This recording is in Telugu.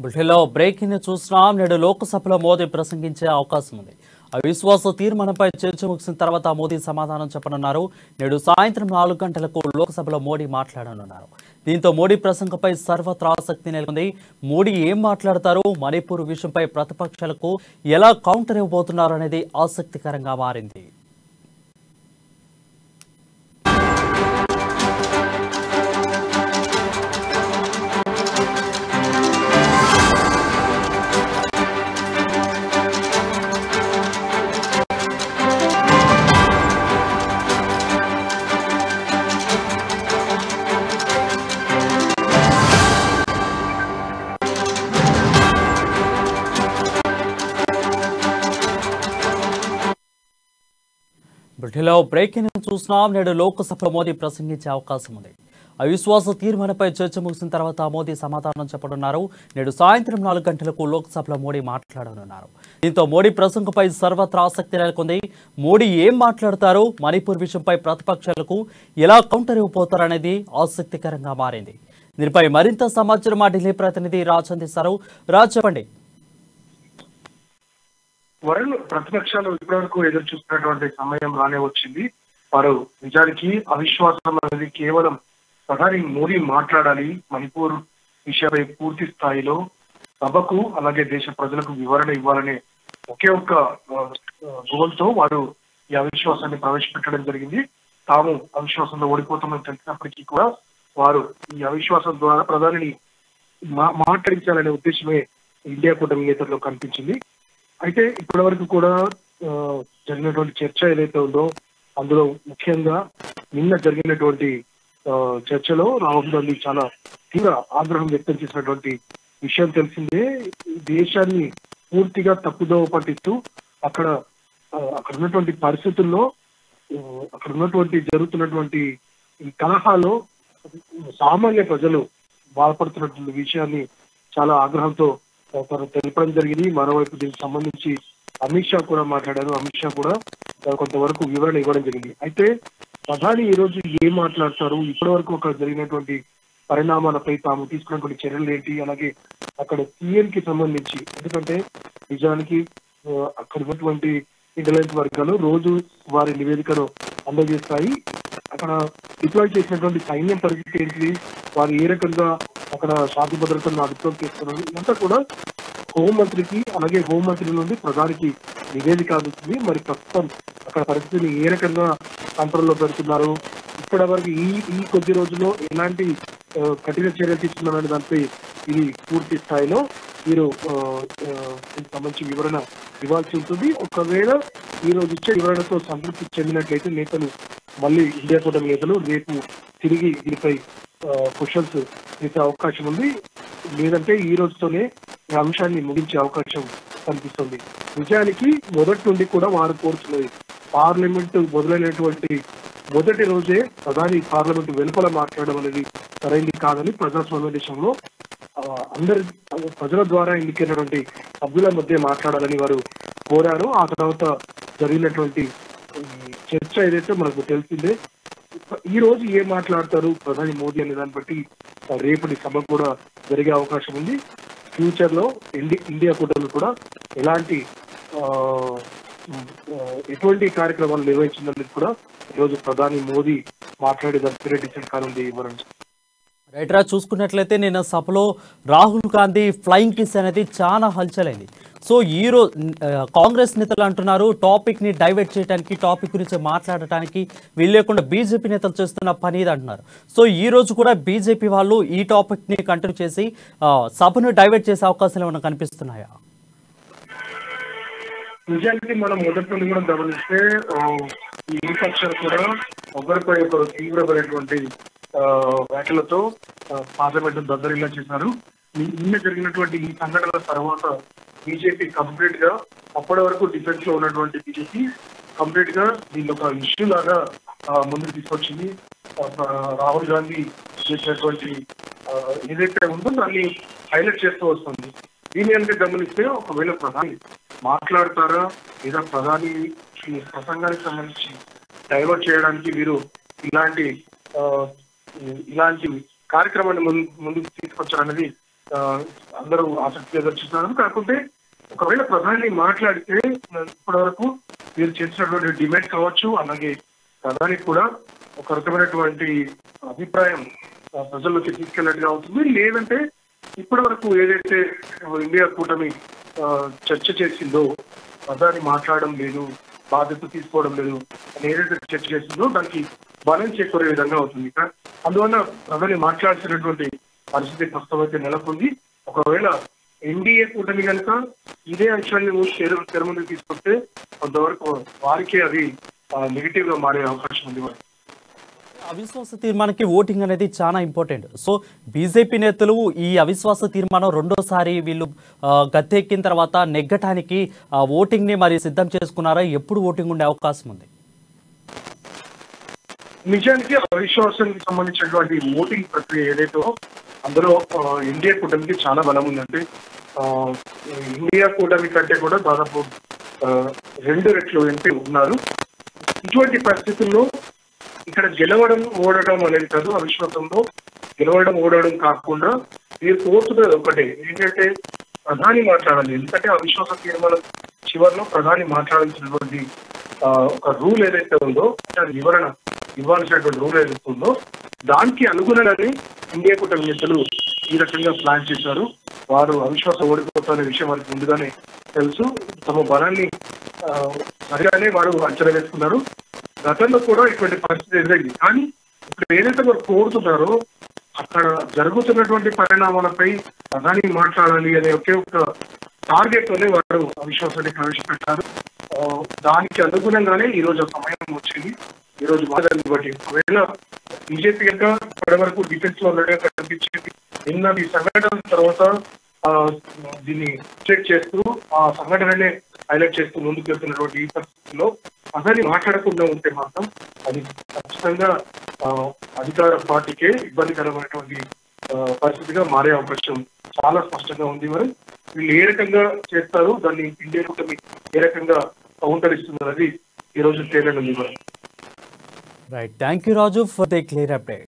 బుల్టెన్లో బ్రేకింగ్ చూస్తున్నాం. నేడు లోక్సభలో మోదీ ప్రసంగించే అవకాశం ఉంది. అవిశ్వాస తీర్మానంపై చర్చ ముగిసిన తర్వాత మోదీ సమాధానం చెప్పనున్నారు. నేడు సాయంత్రం 4 గంటలకు లోక్సభలో మోడీ మాట్లాడనున్నారు. దీంతో మోడీ ప్రసంగంపై సర్వత్రా ఆసక్తి నెలకొంది. మోడీ ఏం మాట్లాడతారు, మణిపూర్ విషయంపై ప్రతిపక్షాలకు ఎలా కౌంటర్ ఇవ్వబోతున్నారు అనేది ఆసక్తికరంగా మారింది. బ్రిటన్లో బ్రేకింగ్ చూస్తున్నాం. నేడు లోక్సభలో మోదీ ప్రసంగించే అవకాశం ఉంది. అవిశ్వాస తీర్మానంపై చర్చ ముగిసిన తర్వాత మోదీ సమాధానం చెప్పనున్నారు. నేడు సాయంత్రం 4 గంటలకు లోక్సభలో మోడీ మాట్లాడనున్నారు. దీంతో మోడీ ప్రసంగంపై సర్వత్రా ఆసక్తి నెలకొంది. మోడీ ఏం మాట్లాడతారు, మణిపూర్ విషయంపై ప్రతిపక్షాలకు ఎలా కౌంటర్ ఇవ్వబోతారు అనేది ఆసక్తికరంగా మారింది. దీనిపై మరింత సమాచారం మా ఢిల్లీ ప్రతినిధి రాజ్ అందిస్తారు. రాజ్, చెప్పండి. వరుణ్, ప్రతిపక్షాలు ఇప్పటివరకు ఎదురు చూస్తున్నటువంటి సమయం రానే వచ్చింది. వారు నిజానికి అవిశ్వాసం అనేది కేవలం ప్రధాని మోదీ మాట్లాడాలి, మణిపూర్ విషయమై పూర్తి స్థాయిలో సభకు అలాగే దేశ ప్రజలకు వివరణ ఇవ్వాలనే ఒకే ఒక్క గోల్తో వారు ఈ అవిశ్వాసాన్ని ప్రవేశపెట్టడం జరిగింది. తాము అవిశ్వాసంలో ఓడిపోతామని తెలిసినప్పటికీ కూడా వారు ఈ అవిశ్వాసం ద్వారా ప్రధానిని మాట్లాడించాలనే ఉద్దేశమే ఇండియా కూటమి నేతల్లో కనిపించింది. అయితే ఇప్పటి వరకు కూడా జరిగినటువంటి చర్చ ఏదైతే ఉందో అందులో ముఖ్యంగా నిన్న జరిగినటువంటి చర్చలో రాహుల్ గాంధీ చాలా తీవ్ర ఆగ్రహం వ్యక్తం చేసినటువంటి విషయం తెలిసిందే. దేశాన్ని పూర్తిగా తప్పుదోవ పట్టిస్తూ అక్కడ ఉన్నటువంటి పరిస్థితుల్లో అక్కడ ఉన్నటువంటి జరుగుతున్నటువంటి ఈ కలహాలో సామాన్య ప్రజలు బాధపడుతున్నటువంటి విషయాన్ని చాలా ఆగ్రహంతో తెలపడం జరిగింది. మరోవైపు దీనికి సంబంధించి అమిత్ షా కూడా మాట్లాడారు. అమిత్ షా కూడా కొంతవరకు వివరణ ఇవ్వడం జరిగింది. అయితే ప్రధాని ఈ రోజు ఏం మాట్లాడతారు, ఇప్పటి వరకు అక్కడ జరిగినటువంటి పరిణామాలపై తాము తీసుకున్నటువంటి చర్యలు ఏంటి, అలాగే అక్కడ సీఎం కి సంబంధించి, ఎందుకంటే నిజానికి అక్కడ ఉన్నటువంటి ఇంటెలిజెన్స్ వర్గాలు రోజు వారి నివేదికను అందజేస్తాయి. అక్కడ డిప్లాయ్ చేసినటువంటి సైన్యం పరిస్థితి ఏంటి, వారు ఏ రకంగా అక్కడ శాంతి భద్రతలను అదుపులోకి చేస్తున్నారు, ఇదంతా కూడా హోంమంత్రికి అలాగే హోంమంత్రి నుండి ప్రధానికి నివేదిక అందుతుంది. మరి ప్రస్తుతం అక్కడ పరిస్థితిని ఏ రకంగా కంట్రోల్లో పెడుతున్నారు, ఇప్పటి వరకు ఈ కొద్ది రోజుల్లో ఎలాంటి కఠిన చర్యలు తీసుకున్నారనే దానిపై ఇది పూర్తి స్థాయిలో మీరు సంబంధించి వివరణ ఇవ్వాల్సి ఉంటుంది. ఒకవేళ ఈ రోజు ఇచ్చే వివరణతో సంతృప్తి చెందినట్లయితే నేతలు మళ్ళీ ఇండియా కూటమి నేతలు రేపు తిరిగి దీనిపై క్వశ్చన్స్ చేసే అవకాశం ఉంది. లేదంటే ఈ రోజుతోనే ఈ అంశాన్ని ముగించే అవకాశం కనిపిస్తుంది. నిజానికి మొదటి నుండి కూడా వారు కోరుతున్నది పార్లమెంట్ మొదలైనటువంటి మొదటి రోజే ప్రధాని పార్లమెంట్ వెలుపల మాట్లాడడం అనేది సరైంది కాదని ప్రజాస్వామ్య దేశంలో అందరి ప్రజల ద్వారా ఎన్నికైనటువంటి సభ్యుల మధ్య మాట్లాడాలని వారు కోరారు. ఆ తర్వాత జరిగినటువంటి చర్చ ఏదైతే మనకు తెలిసిందే. ఈ రోజు ఏం మాట్లాడతారు ప్రధాని మోదీ అనే దాన్ని బట్టి రేపటి సభ కూడా జరిగే అవకాశం ఉంది. ఫ్యూచర్ లో ఇండియా కూటమి కూడా ఎటువంటి కార్యక్రమాలు నిర్వహించిందనేది కూడా ఈరోజు ప్రధాని మోదీ మాట్లాడేదానిపై డిసైడ్ కానుంది. రైట్ రా, చూసుకున్నట్లయితే నిన్న సభలో రాహుల్ గాంధీ ఫ్లయింగ్ కిస్ అనేది చాలా హల్చలైంది. సో ఈ రోజు కాంగ్రెస్ నేతలు అంటున్నారు టాపిక్ ని డైవర్ట్ చేయడానికి, టాపిక్ గురించి మాట్లాడటానికి వీలు లేకుండా బీజేపీ నేతలు చేస్తున్న పని ఇది అంటున్నారు. సో ఈ రోజు కూడా బీజేపీ వాళ్ళు ఈ టాపిక్ ని కంటిన్యూ చేసి సభను డైవర్ట్ చేసే అవకాశాలు ఏమైనా కనిపిస్తున్నాయా? నిజానికి మనం మొదటి నుండి కూడా గమనిస్తే ఈ విపక్షాలు కూడా ఒకరిపై ఒకరు తీవ్రమైనటువంటి వ్యాఖ్యలతో పార్లమెంట్ దద్దరిల్లా చేశారు. నిన్న జరిగినటువంటి ఈ సంఘటనల తర్వాత బీజేపీ కంప్లీట్ గా అప్పటి వరకు డిఫెన్స్ లో ఉన్నటువంటి బీజేపీ కంప్లీట్ గా దీన్ని ఒక ఇష్యూ లాగా ముందుకు తీసుకొచ్చింది. రాహుల్ గాంధీ చేసినటువంటి ఏదైతే ఉందో దాన్ని హైలైట్ చేస్తూ వస్తుంది. దీని కనుక గమనిస్తే ఒకవేళ ప్రధాని మాట్లాడతారా లేదా ప్రధాని ప్రసంగానికి సంబంధించి డైవర్ట్ చేయడానికి వీరు ఇలాంటి కార్యక్రమాన్ని ముందుకు తీసుకొచ్చారనేది అందరూ ఆసక్తిగా ఎదుర్చున్నారు. కాకపోతే ఒకవేళ ప్రధాని మాట్లాడితే ఇప్పటి వరకు వీరు చేసినటువంటి డిమాండ్ కావచ్చు, అలాగే ప్రధాని కూడా ఒక రకమైనటువంటి అభిప్రాయం ప్రజల్లోకి తీసుకెళ్ళినట్టుగా అవుతుంది. లేదంటే ఇప్పటి వరకు ఏదైతే ఇండియా కూటమి చర్చ చేసిందో ప్రధాని మాట్లాడడం లేదు, బాధ్యత తీసుకోవడం లేదు అని ఏదైతే చర్చ చేసిందో దానికి బలం చేకూరే విధంగా అవుతుంది. అందువల్ల ప్రధాని మాట్లాడాల్సినటువంటి పరిస్థితి ప్రస్తుతం అయితే నెలకొంది. ఒకవేళ ఎన్డీఏ కూటమి కనుక ఇదే అంశాన్ని తెర ముందుకు తీసుకొస్తే కొంతవరకు వారికి అది నెగిటివ్ గా మారే అవకాశం ఉంది. అవిశ్వాస తీర్మానానికి ఓటింగ్ అనేది చాలా ఇంపార్టెంట్. సో బీజేపీ నేతలు ఈ అవిశ్వాస తీర్మానం రెండోసారి వీళ్ళు గద్దెక్కిన తర్వాత నెగ్గటానికి ఓటింగ్ ని మరి సిద్ధం చేసుకున్నారా? ఎప్పుడు ఓటింగ్ ఉండే అవకాశం ఉంది? నిజానికి అవిశ్వాసానికి సంబంధించినటువంటి ఓటింగ్ ప్రక్రియ ఏదైతే అందులో ఇండియా కూటమికి చాలా బలం ఉందంటే ఇండియా కూటమి కంటే కూడా దాదాపు 2 రెట్లు ఎంపీ ఉన్నారు. ఇటువంటి పరిస్థితుల్లో ఇక్కడ గెలవడం ఓడడం అనేది కాదు, అవిశ్వాసంలో గెలవడం ఓడడం కాకుండా మీరు కోరుతున్నది ఒకటే, ఏంటంటే ప్రధాని మాట్లాడాలి. ఎందుకంటే అవిశ్వాస తీర్మానం చివరిలో ప్రధాని మాట్లాడాల్సినటువంటి ఒక రూల్ ఏదైతే ఉందో, వివరణ ఇవ్వాల్సినటువంటి రూల్ ఏదైతే ఉందో దానికి అనుగుణంగానే ఇండియా కూటమి నేతలు ఈ రకంగా ప్లాన్ చేశారు. వారు అవిశ్వాసం ఓడిపోతున్న విషయం వారికి ముందుగానే తెలుసు. తమ బలాన్ని సరిగానే వారు అంచనా వేసుకున్నారు. గతంలో కూడా ఇటువంటి పరిస్థితి ఎదురైంది. కానీ ఇప్పుడు ఏదైతే వారు కోరుతున్నారో అక్కడ జరుగుతున్నటువంటి పరిణామాలపై ప్రధాని మాట్లాడాలి అనే ఒకే ఒక టార్గెట్ తోనే వారు అవిశ్వాసాన్ని ప్రవేశపెట్టారు. దానికి అనుగుణంగానే ఈ రోజు సమయం వచ్చింది. ఈ రోజు మాట్లాడాలి. బట్టి ఒకవేళ బీజేపీ కనుక ఇప్పటి వరకు డిఫెన్స్ లో ఉన్నట్టుగా కనిపించేది, నిన్న ఈ సంఘటన తర్వాత దీన్ని చెక్ చేస్తూ ఆ సంఘటననే హైలైట్ చేస్తూ ముందుకు వెళ్తున్నటువంటి ఈ పరిస్థితుల్లో ప్రధాని మాట్లాడకుండా ఉంటే మాత్రం అది ఖచ్చితంగా అధికార పార్టీకే ఇబ్బందికరమైనటువంటి పరిస్థితిగా మారే అవకాశం చాలా స్పష్టంగా ఉంది. మరి వీళ్ళు ఏ రకంగా చేస్తారు, దాన్ని ఇండియా కూటమి ఏ రకంగా కౌంటర్ ఇస్తున్నది ఈ రోజు తేలనుంది. Right, thank you Raju for the clear update.